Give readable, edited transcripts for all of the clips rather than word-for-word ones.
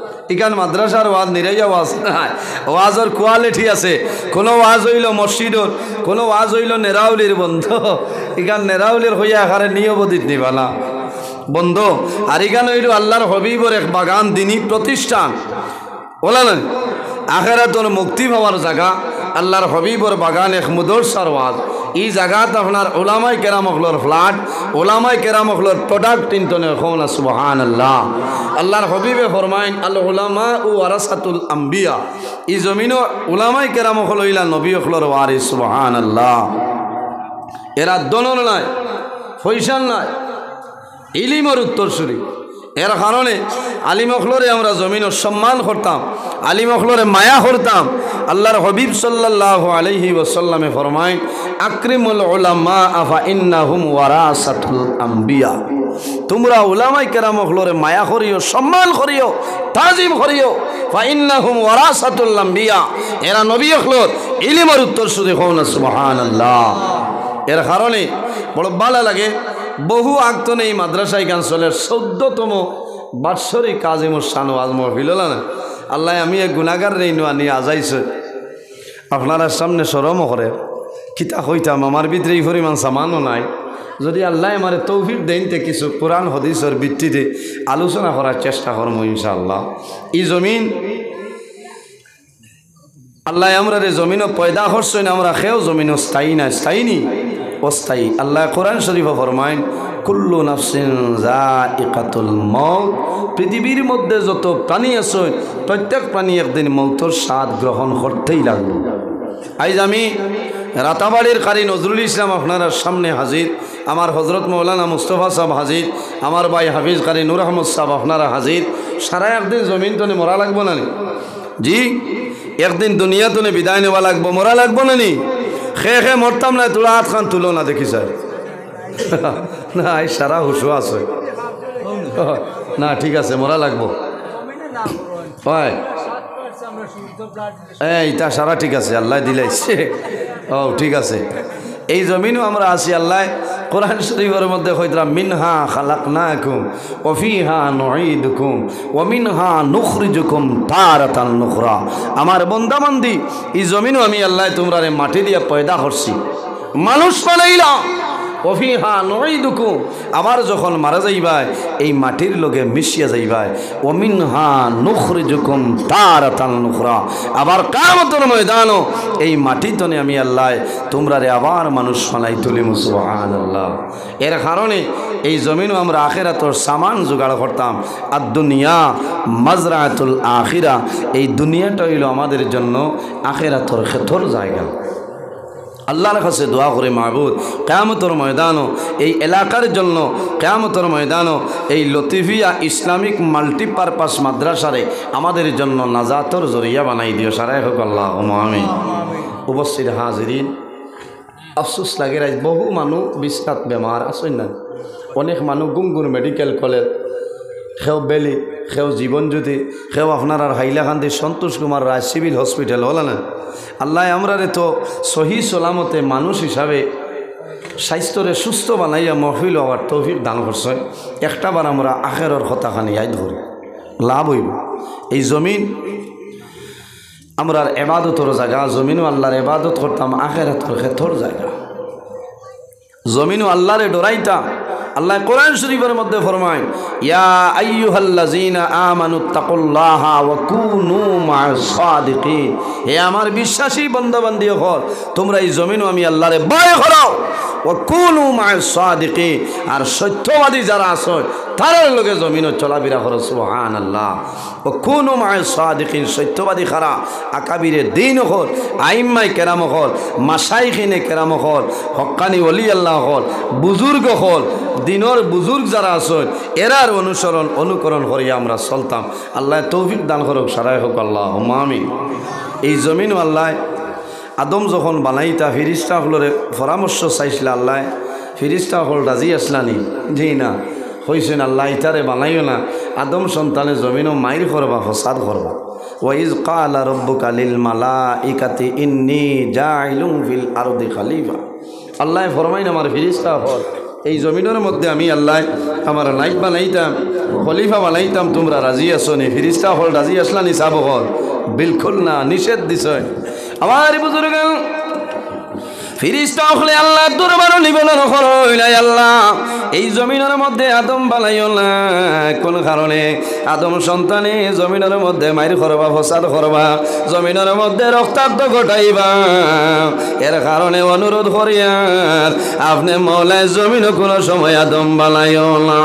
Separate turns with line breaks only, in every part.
ইকান মাদ্রাসার ওয়াজ নিরাইয়া ওয়াজ নাই, ওয়াজের কোয়ালিটি আছে। কোনো ওয়াজ হইল মসজিদর, কোনো ওয়াজ হইল নেরাউলির বন্ধ। ইকান নেরাউলির হইয়া আকারে নিয়বদিত নিবালা বন্ধ। আর ইকান হইল আল্লাহর হবিবর এক বাগান, দিনী প্রতিষ্ঠান। বলা না আখেরাতর মুক্তি পাওয়ার জায়গা, আল্লাহর হবিবর বাগান এক মুদরসার ওয়াজ। এই জায়গাত আপনার ওলামাই কেরামখলর ফ্ল্যাট, ওলামাই কেরামখলর প্রোডাক্ট ইন্টনে এখন সুবহানাল্লাহ। আল্লাহর হবিবে ফরমাইন আল উলামা ও ওয়ারাসাতুল আম্বিয়া। এই জমিনও ওলামাই কেরামখল হইলা নবী অখলর ওয়ারিস সুবহানাল্লাহ। এরা দনন নাই, ফৈসাল নাই, ইলিমর উত্তরসূরি। এর কারণে আলিম অখলরে আমরা জমিনও সম্মান করতাম, আলিম অখলরে মায়া করতাম। আল্লাহর হবিব সাল্লাল্লাহু আলাইহি ওয়াসাল্লামে ফরমায় আকরিমুল উলামা আফা ইন্নাহুম ওয়ারাসাতুল আম্বিয়া। তোমরা উলামাই কেরাম অখলরে মায়া করিও, সম্মান করিও, তাজিম করিও। ফা ইন্নাহুম ওয়ারাসাতুল আম্বিয়া, এরা নবী অখলর ইলিমের উত্তরসূরি হন সুবহানাল্লাহ। এর কারণে বড় ভালো লাগে। বহু আগতনে এই মাদ্রাসায় গান চলে 14তম বাৎসরিক কাজিমুর শান ওয়াজ মাহফিল হল না। আল্লাহ আমি এক গুনাহগার রে নিয়ে আজাইছে আপনারা সামনে শরমও করে কিতা কইতাম। আমার ভিতরে এই পরিমাণ সামানও নাই। যদি আল্লাহ আমার তৌফিক দেনতে কিছু কোরআন হাদিসের ভিত্তিতে আলোচনা করার চেষ্টা করবো ইনশাআল্লাহ। এই জমিন আল্লাহ আমরা রে জমিনও পয়দা করছেন, আমরা খেয়েও জমিনও স্থায়ী না, স্থায়ী নি অস্থায়ী। আল্লাহ কোরআন শরীফে ফরমায় কুল্লু নাফসিন যায়িকাতুল মউত। পৃথিবীর মধ্যে যত প্রাণী আছে প্রত্যেক প্রাণী একদিন মৌতর স্বাদ গ্রহণ করতেই লাগলো। আজ আমি রাতাবাড়ির কারি নজরুল ইসলাম আপনার সামনে হাজির, আমার হজরত মৌলানা মুস্তফা সাহেব হাজির, আমার ভাই হাফিজ কারি নূর আহমদ সাহেব আপনারা হাজির। সারা একদিন জমিন তনে মরা লাগবো না নি? জি, একদিন দুনিয়া তনে বিদায় নেওয়া লাগবো, মরা লাগবো না নি? খেয়ে খেয়ে মরতাম না, তোলা হাত খান তুলো না দেখি স্যার না, এই সারা হুশো আছে না, ঠিক আছে মরা লাগবো। এইটা সারা ঠিক আছে, আল্লাহ দিলাইছে। ও ঠিক আছে, এই জমিনও আমরা আছি। আল্লাহ কোরআন শরীফের মধ্যে কইতাম মিনহা খালাকনাকুম ওয়া ফিহা নুঈদুকুম ওয়া মিনহা নুখরিজুকুম তারাতান নুখরা। আমার বান্দা বান্দি, এই জমিনও আমি আল্লাহ তোমরারে মাটি দিয়া পয়দা করছি, মানুষ বানাইলাম। ওয়া ফিহা নুঈদুকুম, আবার যখন মারা যাইবাই এই মাটির লগে মিশিয়া যাইবাই। ওয়া মিনহা নুখরিজুকুম তারাতান নুখরা, আবার কিয়ামতের ময়দানও এই মাটি তনে আমি আল্লাহ তোমরারে আবার মানুষ বানাই তুলিম সুবহানাল্লাহ। এর কারণে এই জমিনও আমরা আখিরাতের সামান জোগাড় করতাম। আর দুনিয়া মাজরাতুল আখিরা, এই দুনিয়াটা হইল আমাদের জন্য আখিরাতের খেতর জায়গা। আল্লাহর কাছে দোয়া করে মাহবুদ কিয়ামতের ময়দানও এই এলাকার জন্য, কিয়ামতের ময়দানও এই লতিফিয়া ইসলামিক মাল্টিপারপাস মাদ্রাসারে আমাদের জন্য নাজাতর জরিয়া বানাই দিও। সারাই হোক আল্লাহুম্মা আমিন। উপস্থিত হাজিরিন, আফসোস লাগে আজ বহু মানুষ বিছনাত বেমার আছেন না, অনেক মানুষ গুঙ্গুর মেডিকেল কলেজ, সেও বেলি, সেও জীবনজ্যোতি, সেও আপনার আর হাইলাকান্দি সন্তোষ কুমার রায় সিভিল হসপিটাল হল না। আল্লাহ আমরা তো সহি সালামতে মানুষ হিসাবে স্বাস্থ্যরে সুস্থ বানাইয়া মহফিল হওয়ার তৌফিক দান করছে। একটাবার আমরা আখেরের কথাখানি ইয়াদ করি, লাভ হইব। এই জমিন আমরা এবাদতর জায়গা, জমিনও আল্লাহর এবাদত করতাম, আখেরাতের ক্ষেত্র জায়গা। জমিনও আল্লাহরে ডরাইতাম। আল্লাহ কোরআন শরীফের মধ্যে ফরমায় ইয়া আইয়ুহাল্লাযীনা আমানুত্তাকুল্লাহা ওয়া কুনু মা'আস সাদিকিন। হে আমার বিশ্বাসী বান্দা বান্দি হল, তোমরা এই জমিনও আমি আল্লাহরে ভয় করো। ওয়া কুনু মা'আস সাদিকিন, আর সত্যবাদী যারা আছে তাদের লগে জমিনও চলাফেরা করো সুবহানাল্লাহ। ওয়া কুনু মা'আস সাদিকিন, সত্যবাদী খারা আকাবিরে দ্বীন হল, আইম্মায়ে কেরাম হল, মাশাইখিনে কেরাম হল, হক্কানি ওলি আল্লাহ হল, বুজুর্গ হল, দিনর বুজুর্গ যারা আছেন এরার অনুকরণ করিয়া আমরা চলতাম। আল্লাহ তৌফিক দান করুক। সারাই হোক আল্লাহুম্মা আমিন। এই জমিনও আল্লাহ আদম যখন বানাইতা ফিরিস্তা হলরে পরামর্শ চাইছিল, আল্লাহ ফিরিস্তা হল রাজি আসলানি? জি না, হইছেন আল্লাহ ইতারে বানাইও না, আদম সন্তানে জমিনও মাইর করবা, ফসাদ করবা। ওয়াইজ ক্বালা রাব্বুকা লিল মালাইকাতি ইন্নী জাইলুন ফিল আরদি খলিফা। আল্লাহ ফরমাইন আমার ফিরিস্তা হল এই জমিনের মধ্যে আমি আল্লাহ আমার লাইফ বানাইতাম, খলিফা বানাইতাম তোমরা রাজি আছো নি ফিরিস্তা হল রাজি আসলা নি সাব হল বিলকুল না নিষেধ দিছ আমার বুজুর্গ ফিরিস্তা হলে আল্লাহ দরবার নিবেদন করইলাই আল্লাহ এই জমিনের মধ্যে আদম বানাইও না কোন কারণে আদম সন্তানে জমিনের মধ্যে মাইর করবা ফসাদ করবা জমিনের মধ্যে রক্তাক্ত ঘটাইবা এর কারণে অনুরোধ করিয়ার আপনি মওলায় জমিন কোন সময় আদম বানাইও না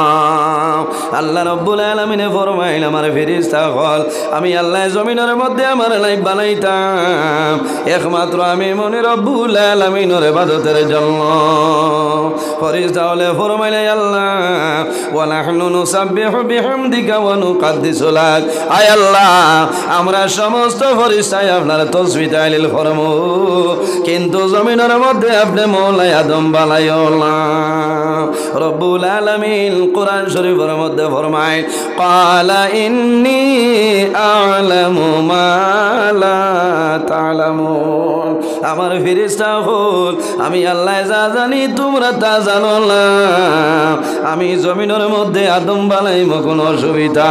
আল্লাহ রাব্বুল আলামিনে ফরমাইল আমার ফেরেশতা হল আমি আল্লাহ জমিনের মধ্যে আমার লাইফ বানাইতাম একমাত্র আমি মনে রব্বুল আলামিনের ইবাদতের জন্য ফেরেশতা হলে ফরমাইল আল্লাহ ওয়া নাহনু নুসাব্বিহু বিহামদিকা ওয়া নুকাদ্দিসু লাক আয় আল্লাহ আমরা সমস্ত ফেরেশতায় আপনার তাসবিহ তাহলিল করমু কিন্তু জমিনের মধ্যে আপনি মওলা আদম বানাইও না রব্বুল আলামিন কোরআন শরীফের মধ্যে ফরমায় ক্বালা ইন্নী আ'লামু মা লা তা'লামুন আমার ফেরেশতা হল আমি আল্লাহ যা জানি তোমরা তা জানো না আমি জমিনের মধ্যে আদম বানাইব কোনো অসুবিধা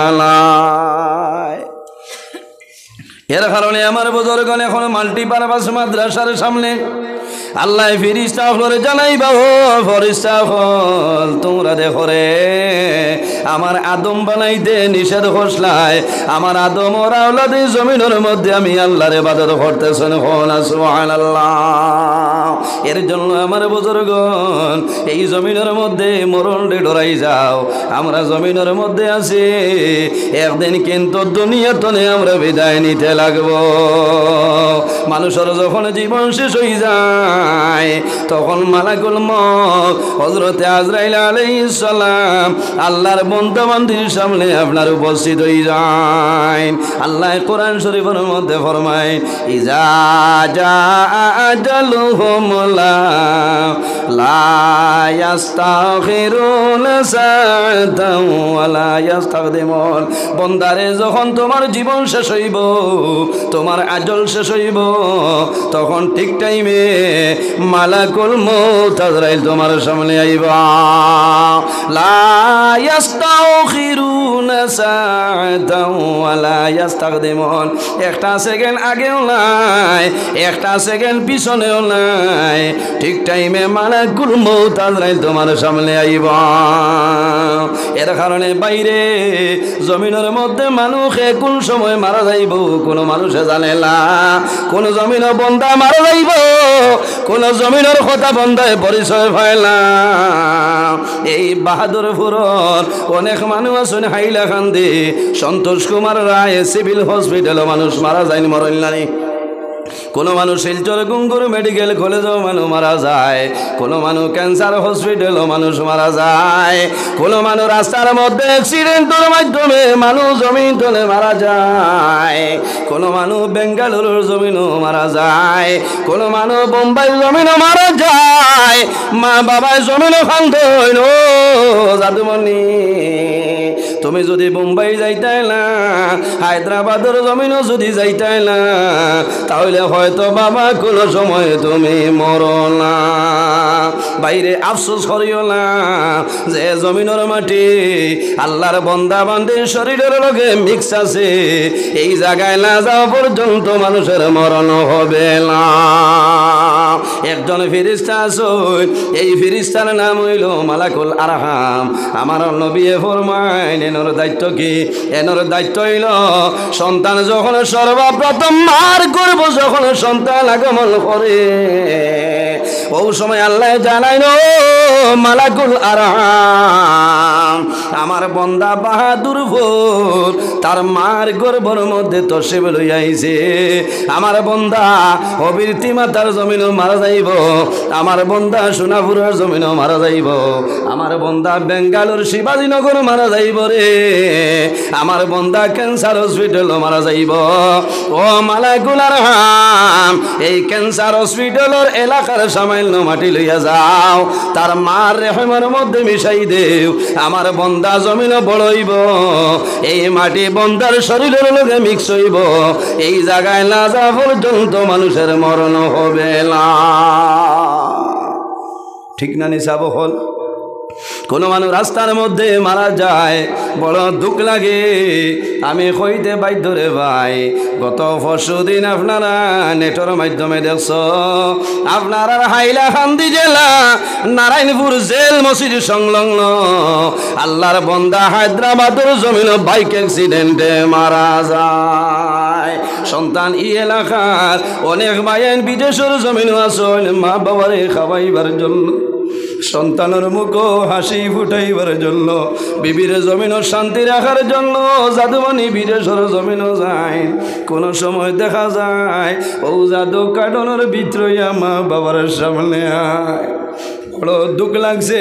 নাই এর কারণে আমার বুজুর্গগণ এখন মাল্টিপারপাস মাদ্রাসার সামনে আল্লাহ ফেরেশতা হলরে জানাইবা ও ফেরেশতা হল তোমরা দেখো রে আমার আদম বানাইতে নিষেধ করছলাই আমার আদম ওর আওলাদে জমিনের মধ্যে আমি আল্লাহর ইবাদত করতেছেন সুবহানাল্লাহ এর জন্য আমার বুজুর্গগণ এই জমিনের মধ্যে মরণে ডরাই যাও আমরা জমিনের মধ্যে আছি একদিন কিন্তু দুনিয়াতে আমরা বিদায় নিতে লাগবো মানুষের যখন জীবন শেষ হয়ে যায় তখন মালাকুল মউত হযরতে আজরাইল আলাইহিস সালাম আল্লাহর বান্দা বান্দির সামনে আপনার উপস্থিত হয়ে যায় আল্লাহ কোরআন শরীফের মধ্যে ফরমায় ইজা জাআ আজালুহুম লা ইস্তাখিরুনা সাআতাও ওয়া লা ইস্তাকদিমুন বান্দারে যখন তোমার জীবন শেষ হইব তোমার আজল শেষ হইব তখন ঠিক টাইমে মালাকুল মউত আজরাইল তোমার সামনে আইবা লা ইস্তাখিরুনা সাআতাও ওয়া লা ইস্তাকদিমুন একটা সেকেন্ড আগেও নাই একটা সেকেন্ড পিছনেও নাই ঠিক টাইমে মালাকুল মউত আজরাইল তোমার সামনে আইবা এর কারণে বাইরে জমিনের মধ্যে মানুষে কোন সময় মারা যাইব কোন মানুষে জানে না কোন জমিন বন্দা মারা যাইব কোন জমিনের কথা বন্দায় পরিচয় পায় না এই বাহাদুরপুরত অনেক মানুষ আছেন হাইলাকান্দি সন্তোষ কুমার রায় সিভিল হসপিটালে মানুষ মারা যায়নি মরল নানি কোনো মানুষ শিলচর গুঙ্গুর মেডিকেল কলেজেও মানুষ মারা যায় কোনো মানুষ ক্যান্সার হসপিটালও মানুষ মারা যায় কোনো মানুষ রাস্তার মধ্যে অ্যাক্সিডেন্টের মাধ্যমে মানুষ জমিন তলে মারা যায় কোনো মানুষ বেঙ্গালুরুর জমিনও মারা যায় কোনো মানুষ বোম্বাই জমিনও মারা যায় মা বাবায় জমিনও খান্দইন ও জাদুমণি তুমি যদি বোম্বাই যাইতাই না হায়দ্রাবাদের জমিনও যদি যাইতাই না তাহলে হয়তো বাবা কোনো সময় তুমি মরো না বাইরে আফসোস করিও না যে জমিনের মাটি আল্লাহর বান্দা বান্দির শরীরের লগে মিক্স আছে এই জায়গায় না যাওয়া পর্যন্ত মানুষের মরণ হবে না একজন ফেরেশতা আছে এই ফেরেশতার নাম হইল মালাকুল আরহাম আমার নবী ফরমাইলেন এনর দায়িত্ব কি এনর দায়িত্ব হইল সন্তান যখন সর্বপ্রথম মার গর্ভ যখন সন্তান আগমন করে ওই সময় আল্লাহ জানাইল মালাকুল আরহাম আমার বান্দা বাহাদুরপুর তার মার গর্ভের মধ্যে তশরিফ লই আইছে আমার বান্দা অবীরতি মাতার জমিনও মারা যাইব আমার বান্দা সোনাপুরের জমিনও মারা যাইব আমার বান্দা বেঙ্গালুর শিবাজীনগর মারা যাইব রে আমার বান্দা ক্যান্সার হসপিটালও মারা যাইব ও মালাকুল আরহাম এই ক্যান্সার হসপিটালের এলাকার সামান্য মাটি লইয়া যাও তার মার রেহমের মধ্যে মিশাই দেও আমার বান্দা জমিনও বড়ইব এই মাটি বান্দার শরীরের লগে মিক্স হইব এই জায়গায় না যাওয়া পর্যন্ত মানুষের মরণ হবে না ঠিক না নিসাব হল কোনো মানুষ রাস্তার মধ্যে মারা যায় বড় দুঃখ লাগে। আমি কইতে বাধ্য রে ভাই, গত পরশুদিন আপনারা নেটের মাধ্যমে দেখছ আপনারা হাইলাকান্দি জেলা নারায়ণপুর জেল মসজিদ সংলগ্ন আল্লাহর বন্দা হায়দ্রাবাদের জমিন বাইক অ্যাক্সিডেন্টে মারা যায়। সন্তান ই এলাকার অনেক ভাইয়ের বিদেশের জমিন আসল মা বাবারে খাওয়াইবার জন্য, সন্তানের মুখ হাসি ফুটাইবার জন্য, বিবির জমিনও শান্তি রাখার জন্য জাদুমণি বিদেশের জমিনও যায়। কোন সময় দেখা যায় ও জাদু কাটনের ভিতরে মা বাবার সামনে আয়। বড় দুঃখ লাগছে।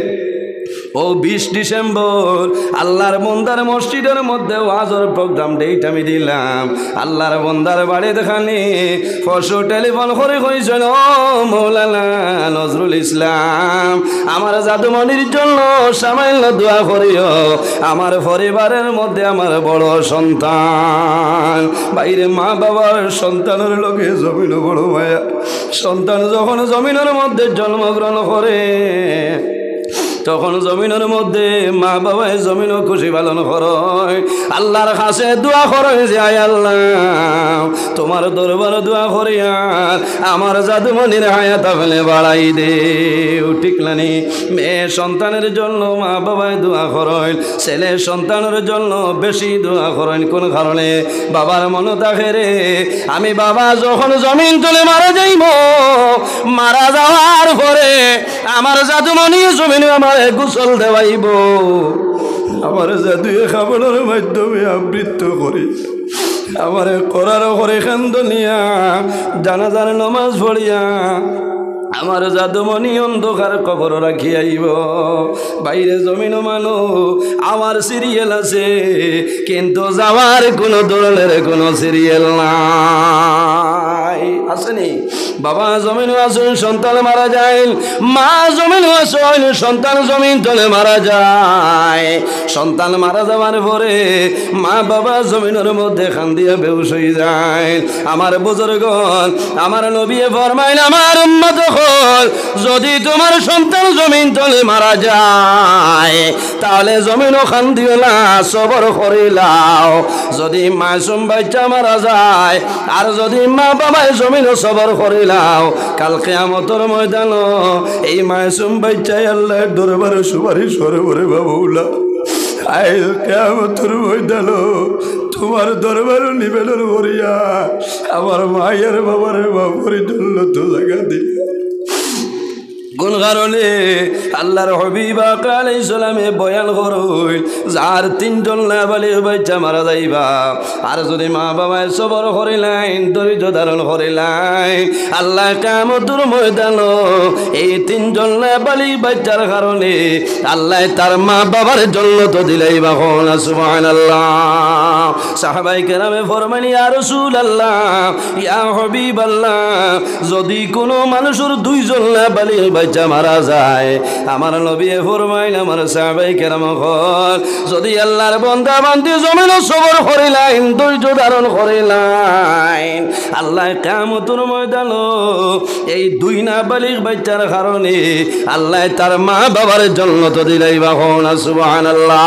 ও 20 ডিসেম্বর আল্লাহর বন্দার মসজিদের মধ্যে ওয়াজের প্রোগ্রাম ডেট আমি দিলাম। আল্লাহর বন্দার বাড়ি দেখানি পরশু টেলিফোন করে কইছেন, ও মৌলানা নজরুল ইসলাম আমার জাদুমণির জন্য সামান্য দোয়া করিও। আমার পরিবারের মধ্যে আমার বড় সন্তান, বাইরে মা বাবার সন্তানের লোকে জমিন বড় মায়া। সন্তান যখন জমিনের মধ্যে জন্মগ্রহণ করে তখন জমিনের মধ্যে মা বাবায় জমিনও খুশি পালন করয়। আল্লাহর কাছে দোয়া করে যে আয় আল্লাহ তোমার দরবার দোয়া করি আর আমার জাদুমণির হায়াত আপনি বাড়াই দে। ঠিক নানি? মেয়ে সন্তানের জন্য মা বাবায় দোয়া করেন, ছেলে সন্তানের জন্য বেশি দোয়া করেন। কোন কারণে? বাবার মনে থাকে রে আমি বাবা যখন জমিন তুলে মারা যাইব, মারা যাওয়ার পরে আমার জাদুমণি জমিন আমার গোসল দেওয়াইব, আমার জাদুয়ে খাবারের মাধ্যমে আবৃত্ত করি, আমার করার করে খান্দনিয়া জানাজার নমাজ পড়িয়া আমার জাদুমণি অন্ধকার কবর রাখি আইব। বাইরে জমিন মানো আমার সিরিয়াল আছে, কিন্তু যাওয়ার কোনো ধরনের কোনো সিরিয়াল নাই। আসেনি? বাবা জমিন আসুন সন্তান মারা যায়, মা জমিন আসুন সন্তান জমিন তলে মারা যায়। সন্তান মারা যাওয়ার পরে মা বাবা জমিনের মধ্যে খান দিয়ে বেহুশ হয়ে যায়। আমার বুজুর্গণ আমার নবী ফরমাইল আমার উম্মত যদি তোমার সন্তান জমিন তলে মারা যায় তাহলে জমিনও খান দিও না, সবর করিলাও। যদি মাসুম বাচ্চা মারা যায় আর যদি মা বাবায় জমিনও সবর করিলাও, কাল কিয়ামতের ময়দান এই মাসুম বাচ্চাই আল্লাহর দরবারে সুপারিশ করবে বাবুলা। আই কিয়ামতের ময়দান তোমার দরবারে নিবেদন করিয়া আমার মায়ের বাবার বাপরি জন্য তো জায়গা দিল। কোন কারণে? আল্লাহর হাবিব আলাইহিস সালামে বয়ান করই যার 3 জন নাবালিগ বাচ্চা মারা যাইবা আর যদি মা বাবায় সবর করিলেন ধৈর্য ধারণ করিলেন, আল্লাহ কিয়ামতের ময়দান এই 3 জন নাবালিগ বাচ্চার কারণে আল্লাহ তার মা বাবার জান্নাত দিলাইবা। সুবহানাল্লাহ। সাহাবায়ে কেরামে ফরমানি ইয়া রাসূলুল্লাহ ইয়া হাবিবাল্লাহ যদি কোনো মানুষের 2 জন নাবালিগ বাচ্চা মারা যায়, আমার নবী ফরমাইল আমার সাহাবায়ে কেরাম হল যদি আল্লাহর বান্দা বান্দি জমিন সবর করিলেন ধৈর্য ধারণ করিলেন, আল্লাহ কিয়ামতের ময়দান এই 2 নাবালিগ বাচ্চার কারণে আল্লাহ তার মা বাবার জান্নাত দিলাইবা। সুবহানাল্লাহ।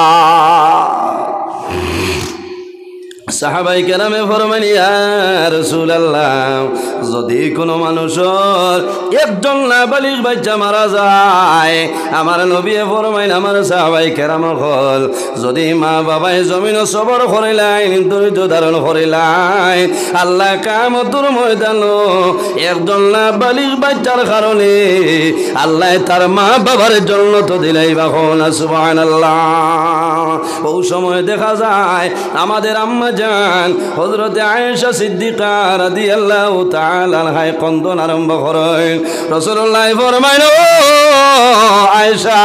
সাহাবায়ে কেরামে ফরমান ইয়া রাসূলুল্লাহ যদি কোনো মানুষের 1 জন নাবালিগ বাচ্চা মারা যায়, আমার নবী ফরমাইন আমার সাহাবায়ে কেরাম হল যদি মা বাবায় জমিন সবর করিলেন ধৈর্য ধারণ করিলেন, আল্লাহ কিয়ামতের ময়দান 1 জন নাবালিগ বাচ্চার কারণে আল্লাহ তার মা বাবার জান্নাত দিলাইবা। সুবহানাল্লাহ। ওই সময় দেখা যায় আমাদের আম্মা জান হযরতে আয়েশা সিদ্দিকা রাদিয়াল্লাহু তাআলা আনহা কন্দন আরম্ভ করেন। রাসূলুল্লাহ ফরমাইল ও আয়েশা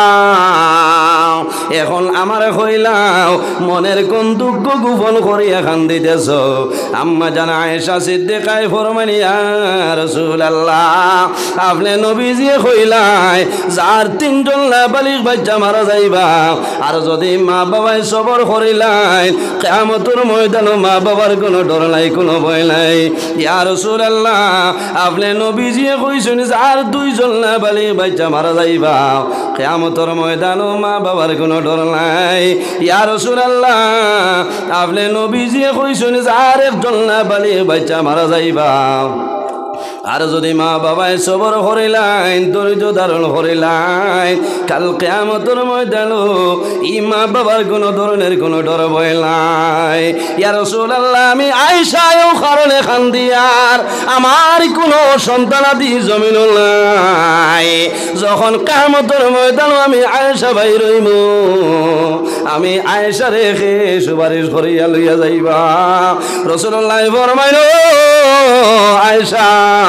এখন আমার কইলাও মনের কোন দুঃখ গোপন করিয়া কান্দিতেছ? আম্মা জান আয়েশা সিদ্দিকায় ফরমাইল ইয়া রাসূলুল্লাহ আপনি নবীজি কইলাই যার 3 জন নাবালিগ বাচ্চা মারা যাইবা আর যদি মা বাবায় সবর করিলেন কিয়ামতের ময়দান জানো মা বাবার কোনো ডর নাই, কোনো ভয় নাই। ইয়া রাসূলুল্লাহ, আপনি নবীজি কইছেন আর দুইজন না বালি বাচ্চা মারা যাইবা, কিয়ামতের ময়দানও মা বাবার কোনো ডর নাই। ইয়া রাসূলুল্লাহ, আপনি নবীজি কইছেন আর একজন না বালি বাচ্চা মারা যাইবা, আর যদি মা বাবায় সবর করিলাইন, ধৈর্য ধারণ করিলাইন, কাল কিয়ামতের ময়দানও ই মা বাবার কোনো ধরনের কোনো ডর ভয় নাই। ইয়া রাসূলুল্লাহ, আমি আয়েশাও কারণে খান্দিয়ার আমার কোনো সন্তানাদি জমিন নাই। যখন কিয়ামতের ময়দানও আমি আয়েশা ভাই রইব, আমি আয়েশা রেখে সুপারিশ করিয়া লইয়া যাইবা। রাসূলুল্লাহ ফরমাইল, আয়েশা,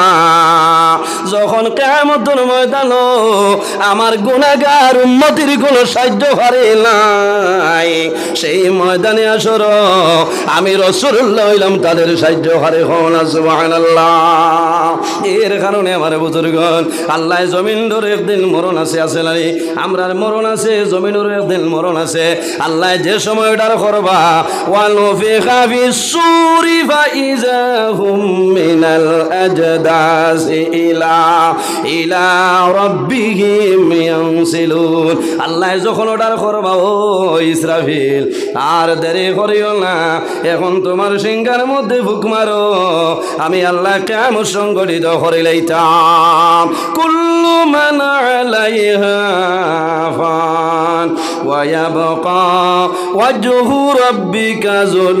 যখন কিয়ামতের ময়দানও আমার গুনাহগার উম্মতির কোনো সাহায্য করে নাই, সেই ময়দানে আসর আমি রাসূলুল্লাহ হইলাম তাদের সাহায্য করে। হন সুবহানাল্লাহ। এর কারণে আমার বুজুর্গণ, আল্লাহ জমিন ধরে একদিন মরণ আছে, আছে নাই? আমরার মরণ আছে, জমিনের একদিন মরণ আছে। আল্লাহ যে সময়টার করবা, ওয়ানুফিখা ফিস-সূরি ফাইযা হুম মিনাল আজদাসি ইলা রাব্বিহিম ইয়ানসিলুন। আল্লাহ যখন অর্ডার করবা, ও ইসরাফিল আর দেরি করিও না, এখন তোমার সিংহার মধ্যে ফুক মারো, আমি আল্লাহ কিয়ামত সংগঠিত করে লইতাম। কুল্লু মান আলাইহা ফান ওয়া ইয়াবকা ওয়াজহু রাব্বিকা যুল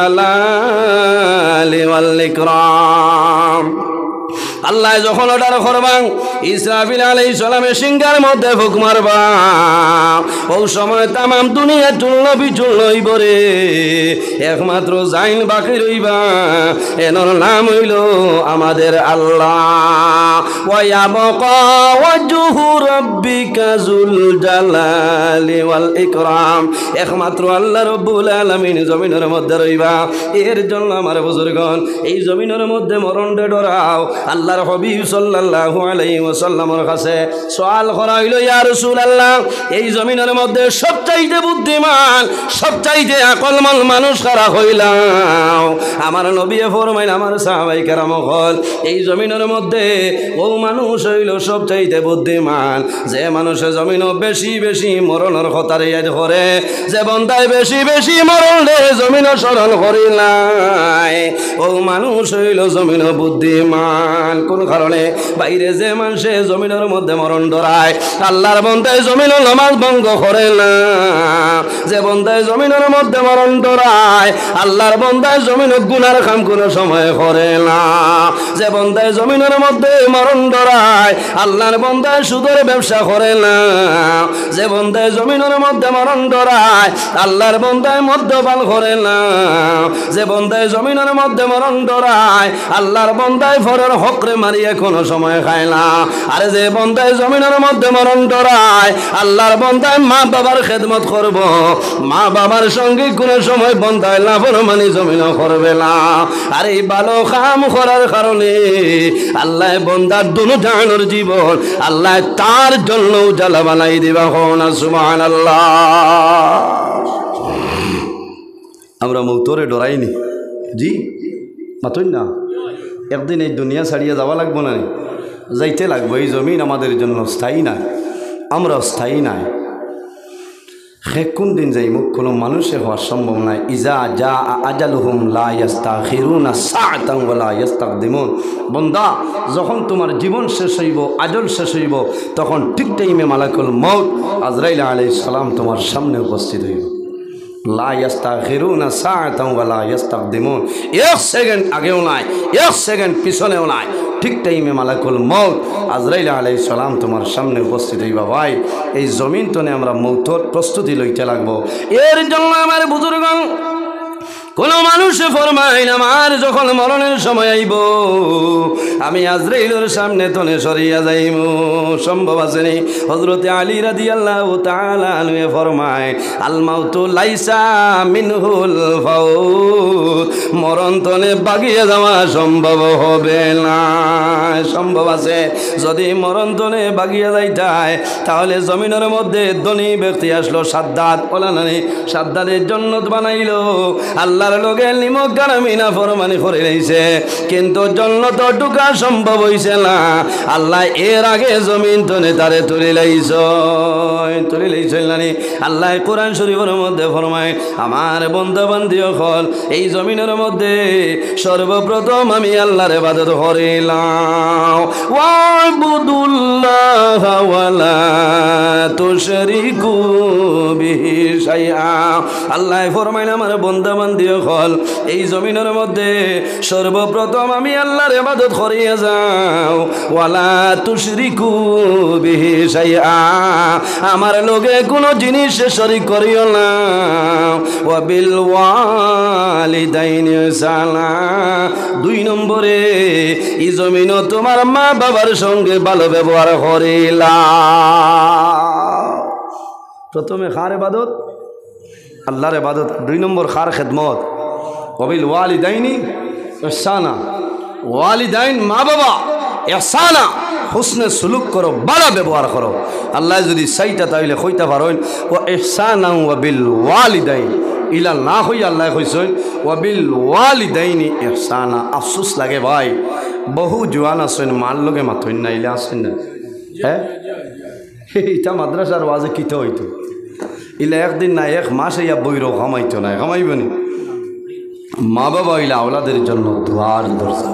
জালালি ওয়াল ইকরাম। আল্লাহ যখন অর্ডার করবাং, ইসরাফিল আলাইহিস সালামের সিংহার মধ্যে ফুক মারবা, ওই সময় তামাম দুনিয়া চূর্ণ বিচূর্ণ হইব রে, একমাত্র জাইন বাকি রইবা, এনর নাম হইল আমাদের আল্লাহ। ওয়া ইয়াবকা ওয়াজহু রাব্বিকা যুল জালালি ওয়াল ইকরাম, একমাত্র আল্লাহ রব্বুল আলামিন জমিনের মধ্যে রইবা। এর জন্য আমার বুজুর্গণ, এই জমিনের মধ্যে মরণ ডরাও। আল্লাহর হাবিব সাল্লাল্লাহু আলাইহি ওয়াসাল্লামের কাছে সওয়াল করা হইল, ইয়া রাসূলুল্লাহ, এই জমিনের মধ্যে সবচাইতে বুদ্ধিমান, সবচাইতে আকলমন মানুষ কারা হইলাম? আমার নবী ফরমাইল, আমার সাহাবায়ে কেরাম হল, এই জমিনের মধ্যে ও মানুষ হইল সবচাইতে বুদ্ধিমান, যে মানুষে জমিনও বেশি বেশি মরণের কথা ইয়াদ করে, যে বন্দায় বেশি বেশি মরণ রে জমিনও স্মরণ করিলাই, ও মানুষ হইল জমিনও বুদ্ধিমান। কোন কারণে? বাইরে যে মানুষে জমিনের মধ্যে মরণ ডরায়, আল্লাহর বন্দায় জমিনের নামাজ ভঙ্গ করে না, যে বন্দায় জমিনের মধ্যে মরণ ডরায়, আল্লাহর বন্দায় জমিনের গুনার কাম কোনো সময় করে না, যে বন্দায় জমিনের মধ্যে মরণ ডরায়, আল্লাহর বন্দায় সুদের ব্যবসা করে না, যে বন্দায় জমিনের মধ্যে মরণ ডরায়, আল্লাহর বন্দায় মদ্যপান করে না, যে বন্দায় জমিনের মধ্যে মরণ ডরায়, আল্লাহর বন্দায় ফরের হকরে মারিয়ে কোনো সময় খায় না, আর যে বন্দায় জমিনের মধ্যে মরণ ডরায়, আল্লাহর বন্দায় মা বাবার খেদমত করব, মা বাবার সঙ্গে কোনো সময় বন্দায় নাফরমানি জমিন করবে না। আর এই ভালো কাম করার কারণে আল্লাহ বন্দার দুনিয়ার জীবন আল্লাহ তার জন্য উজালা বানাই দিবা। হন সুবহানাল্লাহ। আমরা মৌতরে ডরাইনি জি, মাতই না, একদিন এই দুনিয়া ছাড়িয়ে যাওয়া লাগবো না, যাইতে লাগবো। এই জমিন আমাদের জন্য স্থায়ী নাই, আমরা স্থায়ী নাই। কোন দিন যাই মুখ কোনো মানুষের হওয়া সম্ভব নয়। ইজা যা আজালুহুম লা ইস্তাখিরুনা সাআতান ওয়া লা ইস্তাকদিমুন। বান্দা, যখন তোমার জীবন শেষ হইব, আজল শেষ হইব, তখন ঠিক টাইমে মালাকুল মউত আজরাইল আলাইহিস সালাম তোমার সামনে উপস্থিত হইব। লা ইস্তাখিরুনা সাআতান ওয়া লা ইস্তাকদিমুন। এক সেকেন্ড আগেও নাই, এক সেকেন্ড পিছনেও নাই, ঠিক টাইমে মালাকুল মউত আজরাইল আলাইহিস সালাম তোমার সামনে উপস্থিত হইবা। ভাই, এই জমিন তনে আমরা মৌতর প্রস্তুতি লইতে লাগবো। এর জন্য আমার বুজুর্গণ, কোন মানুষে ফরমাইন আমার যখন মরণের সময় আইব, আমি আজরাইলের সামনে তনে সরিয়া যাইব, সম্ভব আছে নি? হযরতে আলী রাদিয়াল্লাহু তাআলা আনহু ফরমায়, আল মাউতু লাইসা মিনহুল ফাউত। মরণতনে বাগিয়ে যাওয়া সম্ভব হবে না। সম্ভব আছে, যদি মরণতনে বাগিয়ে যাইতায় তাহলে জমিনের মধ্যে ধনী ব্যক্তি আসলো, সাদ্দাত ওলানানি, সাদ্দাতের জন্নত বানাইল, আল্লাহর লগে নিমক গারামিনা ফরমানি করে রইছে, কিন্তু জন্নত ঢুকা সম্ভব হইছে না। আল্লাহ এর আগে জমিন তনে তারে তুলে লাইছেন নানি। আল্লাহ কোরআন শরীফের মধ্যে ফরমায়, আমার বন্ধু বান্ধব হল এই জমিনের মধ্যে সর্বপ্রথম আমি আল্লাহর ইবাদত করিলাম। ওয়াবুদুল্লাহ ওয়ালা তুশরিকু বিহি শাইআ। আল্লাহ ফরমায়, আমার বন্ধু বান্ধব হল এই জমিনের মধ্যে সর্বপ্রথম আমি আল্লাহর ইবাদত করিয়া যাও। ওয়ালা তুশরিকু বিহি শাইআ, আমার লগে কোনো জিনিস শরীক করিও না। ওয়া বিল ওয়ালিদাইনি ইহসানা, 2 নম্বরে এই জমিন তোমার মা বাবার সঙ্গে ভালো ব্যবহার করিলা। প্রথমে খার ইবাদত, আল্লাহর ইবাদত, 2 নম্বর খার খেদমত। ওয়া বিল ওয়ালিদাইনি ইহসানা, ওয়ালিদাইন মা বাবা, ইহসানা হুসনে সুলুক করো, ভালো ব্যবহার করো। আল্লাহ যদি চাইতা তাইলে কইতে পারেন ওয়া ইহসানা ওয়া বিল ওয়ালিদাইন, ইলা না হই আল্লাহ কইছেন ওয়া বিল ওয়ালিদাইনি ইহসানা। আফসোস লাগে ভাই, বহু জোয়ান আছেন মার লগে মাথইন না, ইলা আছেন না? হ্যাঁ, ইটা মাদ্রাসার ওয়াজে কিতে হইতো, ইলা একদিন না এক মাস ইয়া বইরো ঘামাইতো না, ঘামাইবনি। মা বাবা ইলা আওলাদের জন্য দুয়ার দরজা।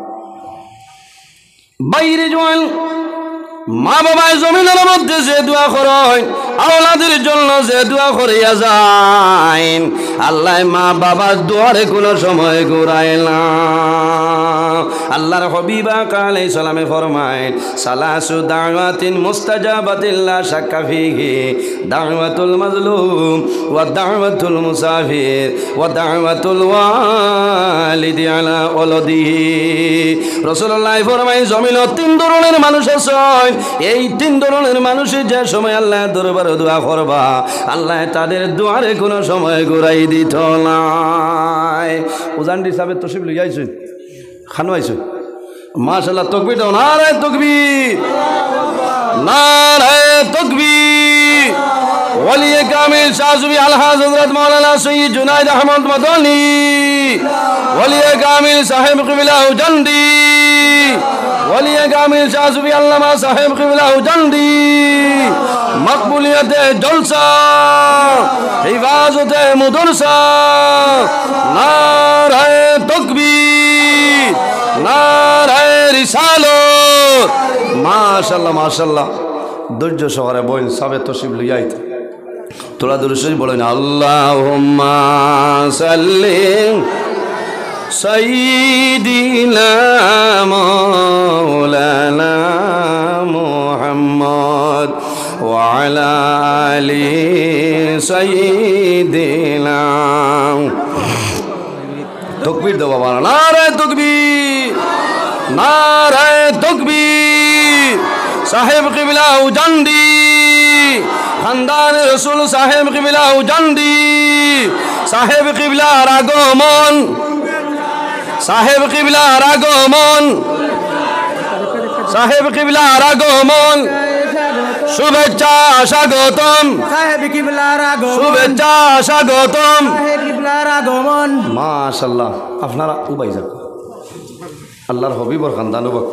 বাইরে জোয়ান মা বাবায় জমিনের মধ্যে যে দোয়া করেন, আওলাদের জন্য যে দোয়া করিয়া যায়, আল্লাহ মা বাবার দোয়ারে কোনো সময় ঘুরায় না। আল্লাহর হাবিব আলাইহিস সালামে ফরমায়, সালাসু দাওয়াতিন মুস্তাজাবাতিন লা শাক্কা ফিহি, দাওয়াতুল মাজলুম ওয়া দাওয়াতুল মুসাফির ওয়া দাওয়াতুল ওয়ালিদি আলা ওয়ালাদিহি। রাসূলুল্লাহ ফরমায়, জমিনে 3 ধরনের মানুষ আছে, এই 3 ধরনের মানুষের যে সময় আল্লাহ দরবারে দোয়া করবা, আল্লাহ তাদের দোয়ারে কোনো সময় ঘুরাই দিত না। উজানডি সাহেব তশরিফ লই আইছেন, খানো আইছেন, মাশাআল্লাহ। তাকবীর দাও, নারে তাকবীর, নারে তাকবীর। ওলিয়ে কামিল শাহজুবি আলহাজ হযরত মাওলানা সৈয়দ জুনাইদ আহমদ মাদানী, ওলিয়ে কামিল সাহেব কিবলা হুজন্ডি, ওলিয়ে কামিল শাহজুবি আল্লামা সাহেব কিবলা হুজন্ডি, মকবুলিয়তে জলসা, হিফাজতে মুদরসা, নারে তাকবীর, নারে রিসালত। মাশাআল্লাহ মাশাআল্লাহ। ধৈর্য সহকারে বলেন, সবে তশরিফ লইয়া আইতে তোরা দুরূদ শরীফ বলেন। আল্লাহুম্মা সাল্লি সাইয়্যিদিনা মাওলানা মুহাম্মদ ওয়া আলা আলি সাইয়্যিদিনা। তাকবীর দাও বাবা, নারে তাকবীর, নারে তাকবীর। সাহেব কিবলা হুজন্ডি, খানদান রসুল সাহেব কিবলা হুজন্ডি, সাহেব কিবলার আগমন, সাহেব কিবলার আগমন, সাহেব কিবলার আগমন, শুভেচ্ছা স্বাগতম, সাহেব কিবলার আগমন, শুভেচ্ছা স্বাগতম, সাহেব কিবলার আগমন। মাশাআল্লাহ। আপনারা উবাই যাক, আল্লাহর হবিবর খানদান উবাক।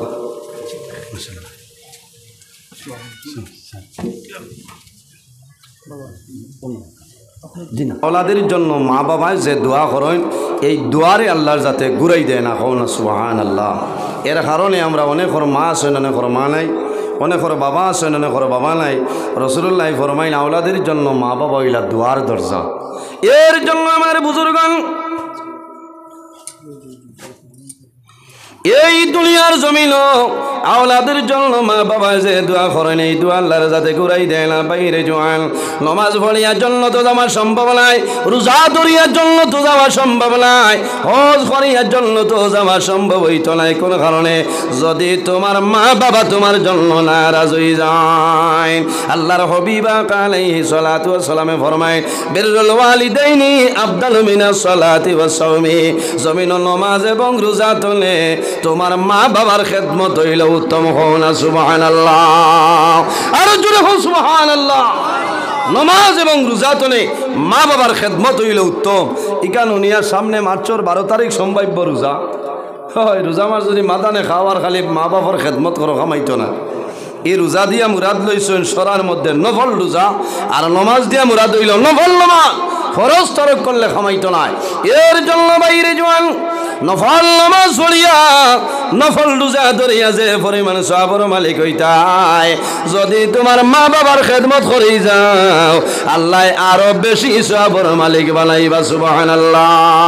ওলাদের জন্য মা বাবায় যে দোয়া করেন, এই দোয়ারে আল্লাহর যাতে ঘুরাই দেয় না, হও না সুবহানাল্লাহ। এর কারণে আমরা অনেকের মা আছেন, অনেকের মা নাই, অনেকের বাবা আছেন, অনেকের বাবা নাই। রাসূলুল্লাহ ফরমাইন, আওলাদের জন্য মা বাবা হইলা দোয়ার দরজা। এর জন্য আমার বুজুর্গণ এই দুনিয়ার জমিন আওলাদের জন্য মা বাবা যে দোয়া করেন এই দোয়া আল্লাহর যাতে ঘুরাই দেয় না বাইরে জোয়ান নমাজ পড়িয়ার জন্য তো যাওয়া সম্ভব নয়, রোজা ধরিয়ার জন্য তো যাওয়া সম্ভব নয়, হজ করিয়ার জন্য তো যাওয়া সম্ভব হইতো নাই। কোন কারণে? যদি তোমার মা বাবা তোমার জন্য নারাজ হয়ে যায়। আল্লাহর হাবিবা আলাইহিস সালাতু ওয়াস সালামে ফরমায় বিররুল ওয়ালিদাইনি আফদালু মিনাস সালাতি ওয়াস সাওমি। জমিন নামাজ এবং রোজা তোলে তোমার মা বাবার খেদমত হইল উত্তম। হও না সুবহানাল্লাহ, আর জোরে হও সুবহানাল্লাহ। নামাজ এবং রোজা তোলে মা বাবার খেদমত হইল উত্তম। ইকানুনিয়ার সামনে মার্চর 12 তারিখ সম্ভাব্য রোজা হয়। রোজা মাস যদি মাদানে খাওয়ার খালি মা বাবার খেদমত করো কামাইতো না। এই রোজা দিয়া মুরাদ লইছেন সরার মধ্যে নফল রোজা, আর নমাজ দিয়া মুরাদ হইল নফল নমাজ। ফরজ তরক করলে খামাইতো না। এর জন্য বাইরে জোয়ান নফল নামাজ পড়িয়া নফল রোজা ধরিয়া যে পরিমাণ সওয়াবের মালিক হইতায়, যদি তোমার মা বাবার খেদমত করে যাও আল্লাহ আরো বেশি সওয়াবের মালিক বানাইবা। সুবহানাল্লাহ।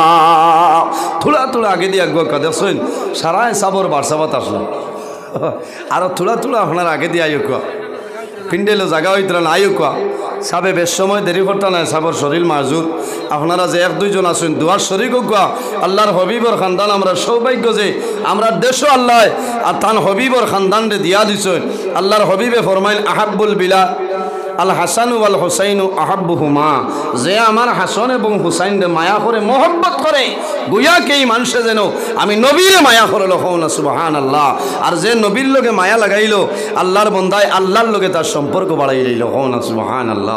থোড়া থোড়া আগে দিয়ে একবার দেখছেন সারাই সাবর বারসাবাত আসলো, আরো থোড়া থোড়া আপনার আগে দিয়ে আয়ুক পিন্ডেলো জায়গা হইত না আয়ুক সাবে বেশ সময় দেরি করতে নাই। সাবর শরীর মাজুর আপনারা যে 1-2 জন আছেন দুয়ার শরীর গুয়া আল্লাহর হবিবর খানদান আমরা সৌভাগ্য যে আমরা দেশও আল্লাহ আর তান হবিবর খানদান রে দিয়া দিছেন। আল্লাহর হবিবে ফরমাইল আহাব্বুল বিলা আল হাসানু আল হুসাইনু আহাব্বুহুমা। যে আমার হাসান এবং হুসাইন রে মায়া করে মোহব্বত করে গুয়া কে এই মানুষে যেন আমি নবীরে মায়া করে লখাও না সুবহানাল্লাহ। আর যে নবীর লোকে মায়া লাগাইল আল্লাহর বন্দায় আল্লাহর লোকে তার সম্পর্ক বাড়াই লইল। হও না সুবহানাল্লাহ।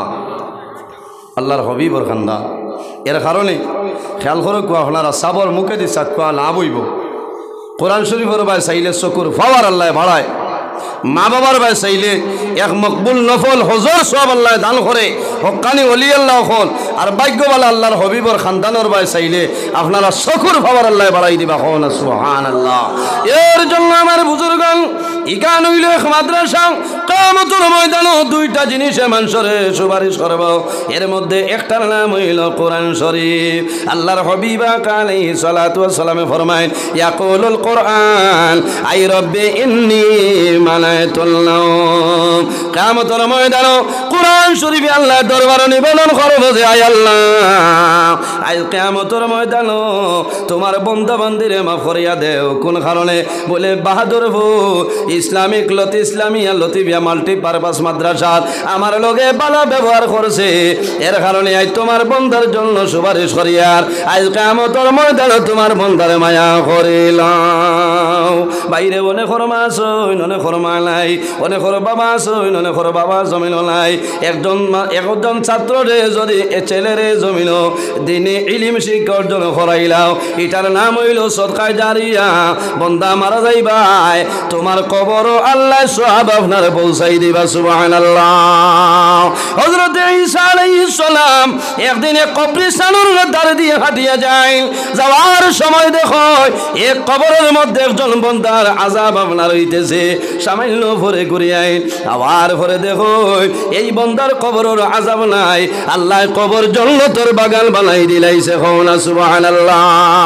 আল্লাহর হবিবর খান্দা এর কারণে খেয়াল করে কোয়া আপনারা সাবর মুখে দি চাকুয়া না বইব। কোরআন শরীফের বাই চাইলে চকুর পাওয়ার আল্লাহ বাড়ায়, মা বাবার বাই চাইলে এক মকবুল নফল হজর সব আল্লাহ দান করে হক্কানি ওলি আল্লাহ হল। আর ভাগ্যবালা আল্লাহর হবিবর খানদানোর বাই চাইলে আপনারা চকুর পাওয়ার আল্লাহ বাড়াই দিবা। হন সুবহানাল্লাহ। এর জন্য আমার বুজুর্গণ ইকান হইল এক মাদ্রাসা কিয়ামতের ময়দানে 2টা জিনিসে মানুষরে সুপারিশ করব। এর মধ্যে একটার নাম হইল কোরআন শরীফ। আল্লাহর হাবিবা আলাইহিস সালাতু ওয়াস সালামে ফরমায় ইয়াকুলুল কোরআন আই রব্বি ইন্নী মানাতুল্লাহ। কিয়ামতের ময়দানে কোরআন শরীফে আল্লাহ দরবারে নিবেদন করব যে আয় আল্লাহ আজ কিয়ামতের ময়দানে তোমার বান্দা বান্দিরে মাফ করিয়া দেও। কোন কারণে? বলে বাহাদুরপুর ইসলামিক ইসলামিয়া লতিফিয়া মাল্টিপারপাস মাদ্রাসার আমার লগে ভালো ব্যবহার করছে, এর কারণে আজ তোমার বন্দার জন্য সুপারিশ করিয়ার আজ কিয়ামতের ময়দানে তোমার বন্দারে মায়া করিলাম। বাইরে অনেক খরমা আসইন অনেক খরমা নাই, অনেক খর বাবা আসইন অনেক খর বাবা জমিন নাই। একজন ছাত্ররে যদি ছেলেরে জমিন দিনে ইলিম শিক্ষা অর্জন করাইলাও এটার নাম হইল সদকায়ে জারিয়া। বন্দা মারা যাইবাই তোমার কবরও আল্লাহ সওয়াব আপনার পৌঁছাই দিবা। সুবহানাল্লাহ। হযরত ঈসা আলাইহিস সালাম একদিন কবরস্থানের ধারে দিয়ে হাঁটিয়া যায়, যাওয়ার সময় দেখো এক কবরের মধ্যে একজন বন্দার আযাব আপনার হইতেছে। সামান্য ভরে ঘুরিয়াই আবার ভরে দেখো এই বন্দার কবরের আযাব নাই, আল্লাহ কবর জান্নাতের বাগান বানাই দিলাইছে। হও না সুবহানাল্লাহ।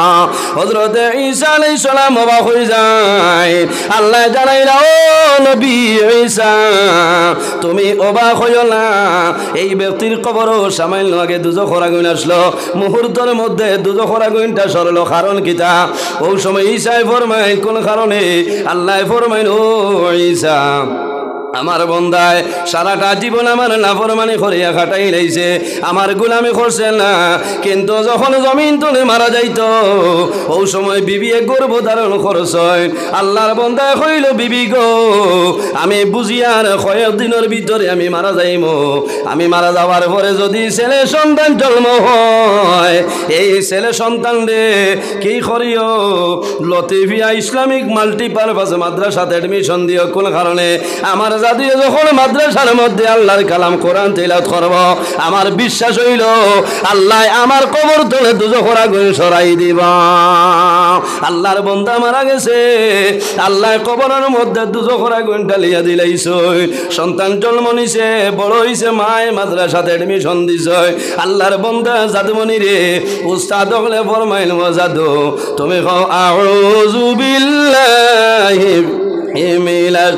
হযরত ঈসা আলাইহিস সালাম অবাক হয়ে যায়। আল্লাহ জানাইলা ও নবী ঈসা তুমি অবাক হইও না, এই ব্যক্তির কবরও সামান্য আগে দুজখের আগুন আসলো, মুহূর্তের মধ্যে দুজখের আগুনটা সরলো। কারণ কিতা? ওই সময় ঈসাই ফরমায় কোন কারণে? আল্লাহ ফরমাইল ও ঈসা আমার বন্দায় সারাটা জীবন আমার নাফরমানি করিয়া কাটাই লাইছে, আমার গোলামি করছে না, কিন্তু যখন জমিন তুলে মারা যাইত ওই সময় বিবি গর্ভ ধারণ করছেন। আল্লাহর বন্দায় কইল বিবি গো আমি বুঝিয়ার কয়েকদিনের ভিতরে আমি মারা যাইম, আমি মারা যাওয়ার পরে যদি ছেলে সন্তান জন্ম হয় এই ছেলে সন্তান রে কি করিও লতিফিয়া ইসলামিক মাল্টিপারপাস মাদ্রাসাতে অ্যাডমিশন দিও। কোন কারণে? আমার রোজা দিয়ে যখন মাদ্রাসার মধ্যে আল্লাহর কালাম কোরআন তিলাওয়াত করব আমার বিশ্বাস হইল আল্লাহ আমার কবর তলে দুজখের আগুন সরাই দিবা। আল্লাহর বান্দা মারা গেছে, আল্লাহ কবরের মধ্যে দুজখের আগুন ঢালিয়া দিলাইছে। সন্তান জন্ম নিছে, বড় হইছে, মায় মাদ্রাসাতে এডমিশন দিছে। আল্লাহর বান্দা জাদুমণি রে উস্তাদ হলে ফরমাইল জাদু তুমি কও আউযু বিল্লাহি মিনাশ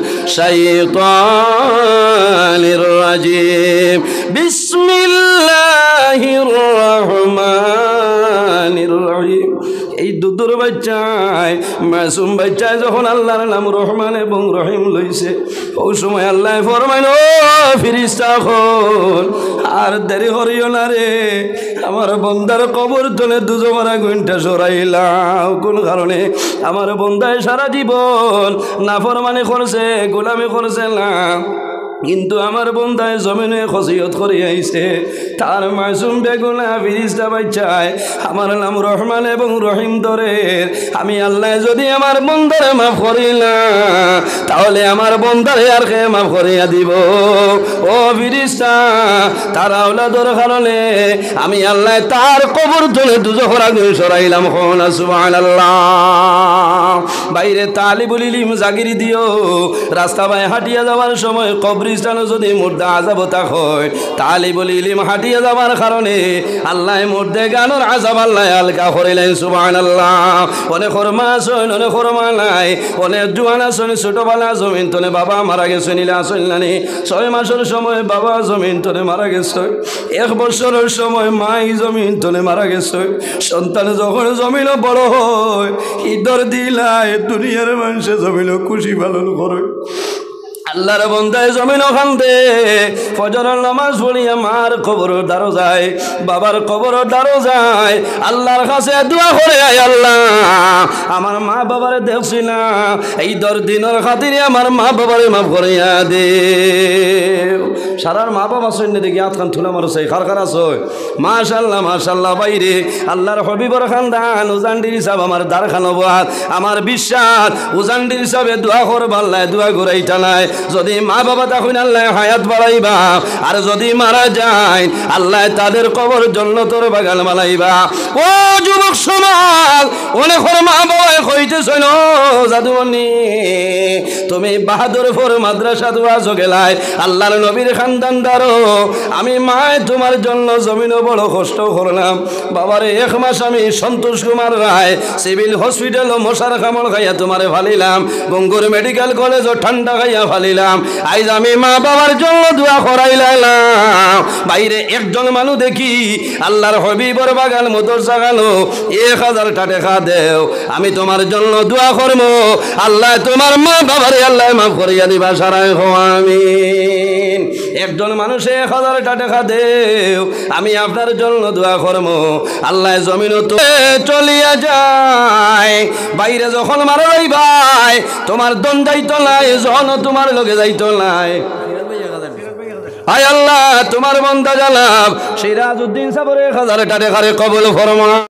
শাইতানির রাজিম বিসমিল্লাহির রহমানির রহিম। এই দুধুর বাচ্চায় মাসুম বাচ্চায় যখন আল্লাহর নাম রহমান এবং রহিম লইছে ওই সময় আল্লাহ ফরমাইল ও ফেরেশতা হল আর দেরি করিও না রে, আমার বন্দার কবর তলে দুজখের আগুনটা সরাইলাম। কোন কারণে? আমার বন্দায় সারা জীবন নাফরমানি করছে, গোলামি করছে না, কিন্তু আমার বন্দায় জমিনে খসিয়ত করে আইছে। তার মাসুম বেগুনা ফেরেশতা বাচ্চায় আমার নাম রহমান এবং রহিম ধরে আমি আল্লাহ যদি আমার বন্দারে মাফ করি না তাহলে আমার বন্দারে আর কে মাফ করিয়া দিব। ও ফেরেশতা তার আওলাদর কারণে আমি আল্লাহ তার কবর তলে দুজখের আগুন সরাইলাম। সুবহানাল্লাহ। বাইরে তালিবুল ইলম জাগিরি দিও, রাস্তা বাই হাঁটিয়া যাওয়ার সময় কবরিস্তানে যদি মুর্দা আযাব হয় তালিবুল ইলম হাঁটিয়া যাওয়ার কারণে আল্লাহ মুর্দে গানোর আযাব আল্লাহ হালকা করিলেন। সুবহানাল্লাহ। অনেক খরমা আসন, অনেক খরমা নাই, অনেক জোয়ান আসন, ছোটবেলা জমিন তলে বাবা মারা গেছে, নিলে আসল নানি 6 মাসের সময় বাবা জমিন তলে মারা গেছে, 1 বছরের সময় মাই জমিন তলে মারা গেছে। সন্তান যখন জমিন বড় হয় ঈদর দিলায় দুনিয়ার মানুষে জমিন খুশি পালন করে। আল্লাহর বান্দায় জমিন খান্দে ফজরের নামাজ পড়িয়া মার কবর দ্বারো যায়, বাবার কবর দ্বারো যায়, আল্লাহর কাছে দোয়া করে আয় আল্লাহ আমার মা বাবারে দেখছি না, এই 10 দিনের খাতিরে আমার মা বাবারে মাফ করিয়া দে। সারার মা বাবা সৈন্য দেখি আতখান থুলা মারছে, খার খার আছে মাশাআল্লাহ মাশাআল্লাহ। বাইরে আল্লাহর হবিবর খানদান উজানডির সাহেব আমার দ্বার খানবাদ, আমার বিশ্বাস উজানডির সাহেবে দোয়া করবা আল্লাহ দোয়া ঘুরাইতা নাই। যদি মা বাবা তখন আল্লাহ হায়াত বাড়াইবা, আর যদি মারা যায় আল্লাহ তাদের কবর জান্নাতের বাগান বানাইবা। ও যুবক সমাজ, অনেক মা বাবা কইতেছ না জাদুমণি তুমি বাহাদুরপুর মাদ্রাসা দোয়াজ গেলাই আল্লাহর নবীর খানদান দারো, আমি মায় তোমার জন্য জমিনে বড় কষ্ট করলাম। বাবারে 1 মাস আমি সন্তোষ কুমার রায় সিভিল হসপিটাল মশার কামড় খাইয়া তোমারে ফালিলাম, গঙ্গুর মেডিকেল কলেজ ঠান্ডা খাইয়া ফালিলাম, আইজ আমি মা বাবার জন্য দোয়া করাইলাম। বাইরে একজন মানুষ দেখি আল্লাহর হবিবর বাগান মোটর সাগানো 1000 টাকা দেও, আমি তোমার জন্য দোয়া করবো আল্লাহ তোমার মা বাবারে আল্লাহ মাফ করিয়া দিবা সারাই আমিন। একজন মানুষ 1000 টাকা দেও, আমি আপনার জন্য দোয়া করবো আল্লাহ জমিন তো চলিয়া যায়। বাইরে যখন মারা যাইবাই তোমার দন যাইতো নাই, যখন তোমার লগে যাইতো নাই। আয় আল্লাহ তোমার বান্দা জানাব সিরাজউদ্দিন সাহেবের 1000 টাকা কবুল ফরমা।